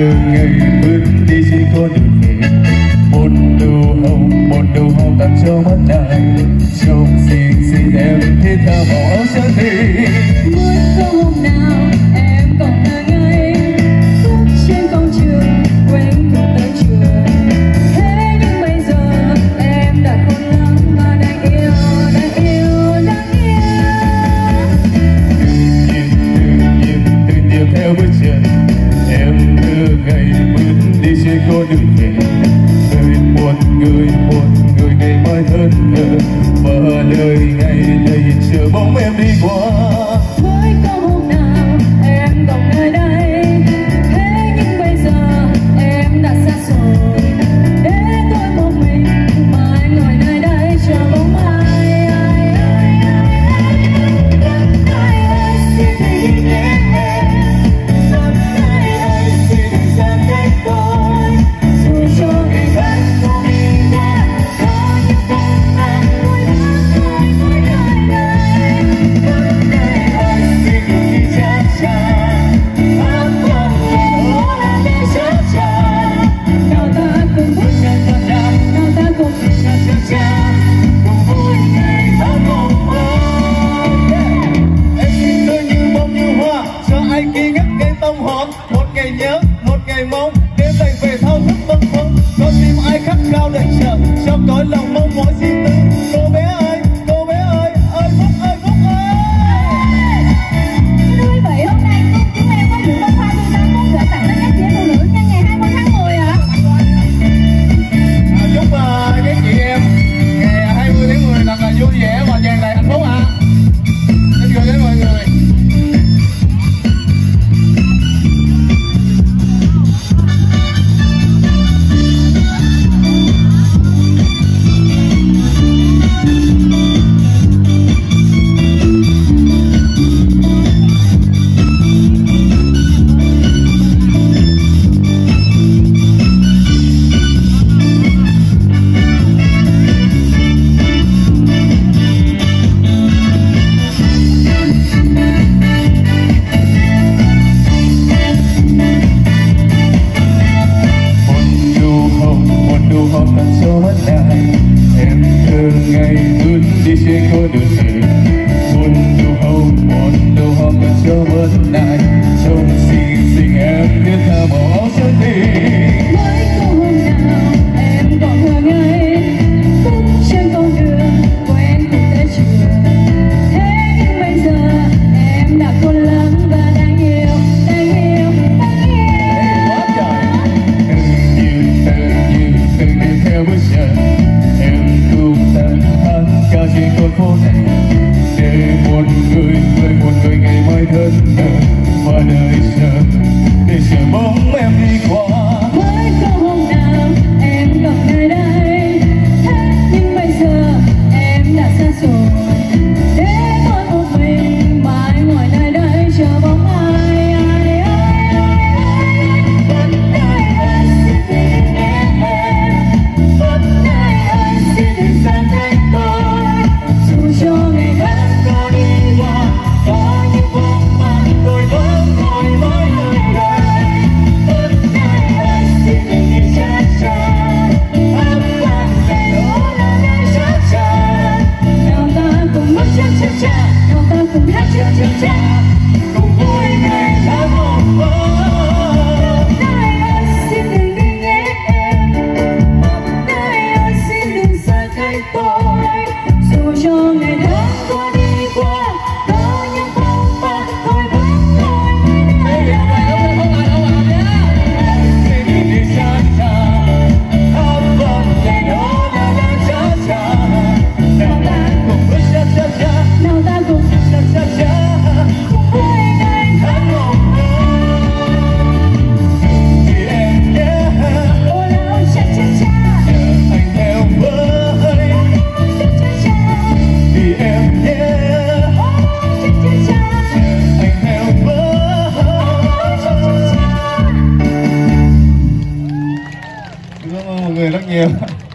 thường ngày bước đi trên con đường về, một nụ hồng tặng cho mắt này, trông xinh xinh em thiết tha màu áo trắng thì mới có hôm nào em còn ngơ ngây bước trên công trường quên cùng tới trường. Thế nhưng bây giờ em đã khôn lắm và đang yêu. Tự nhiên theo bước chân em thường ngày bước đi trên con đường về, một người ngày mai thân thờ và đời ngày đầy chờ bóng em đi qua. Mới có hôm nào em còn nơi đây, thế nhưng bây giờ em đã xa rồi, để tôi một mình mãi ngồi nơi đây chờ bóng ai. Xin đừng nhé em, sớm nay hãy xin xem cách tôi, dù cho ngày khác không đi qua, có những bóng ma tôi đã ngồi nơi đây. Sớm nay hãy xin đừng đi cha cha, áo quần màu là để cha cha. Nào ta cùng bước cha cha cha, nào ta cùng đi cha cha cha, cùng vui ngày tháng mộng mơ. Em nhìn tôi như bông như hoa, cho anh khi ngất ngây tâm hồn. Một ngày nhớ, một ngày mong, đêm đầy về thao thức bâng khuâng. Con tim ai khát khao đợi chờ, trong cõi lòng mong mỏi riêng tư. Cô bé ơi, Phúc ơi, Phúc ơi. Thưa quý vị, hôm nay chúng em có những bông hoa tươi tắn muốn gửi tặng đến các chị em phụ nữ nhân ngày 20 tháng 10 ạ. Chúc các chị em ngày 20 tháng 10 thật là vui vẻ và tràn đầy hạnh phúc ạ. Xin gửi đến mọi người. Em thường ngày bước đi trên con đường về, một nụ hồng tặng cho mắt này, trông xinh xinh em thiết tha màu áo trắng thì Mới có hôm nào em còn ngơ ngây bước trên con đường quen cùng tới trường. Thế nhưng bây giờ em đã khôn lắm và đang yêu. Từng đêm theo bước chân em cùng tan hát ca trên con phố này, để một người ngày mai thân thờ và đời chờ để chờ bóng em đi qua. Mới có hôm nào em còn nơi đây, thế nhưng bây giờ em đã xa rồi, để tôi một mình mãi ngồi nơi đây chờ bóng ai. Vẫn nay ơi xin đừng nghe em, vẫn nay ơi xin đừng xa cách tôi, dù cho ngày tháng có đi qua, có những bóng ma tôi vẫn ngồi mãi nơi đây. Vẫn nay ơi xin đừng đi cha cha, áo quần về đó là nơi cha cha. Nào ta cùng bước cha cha cha, nào ta cùng hát cha cha cha, cùng vui ngày tháng mộng mơ. Vẫn nay ơi xin đừng đi nhé em, vẫn nay ơi xin đừng xa cách tôi, dù cho ngày tháng có đi qua, có những bóng ma tôi vẫn ngồi nơi đây. Xin đừng đi xa xa, áo quần ngày đó là đang cha cha. Nào ta Cùng bước cha cha cha, nào ta cùng cha cha cha, cùng vui ngày tháng mộng mơ. vì em nhé Ôi áo cha cha cha, anh theo với, cha cha cha, vì em nhé ôi cha cha cha, anh theo với. cha cha cha. Cảm ơn mọi người rất nhiều.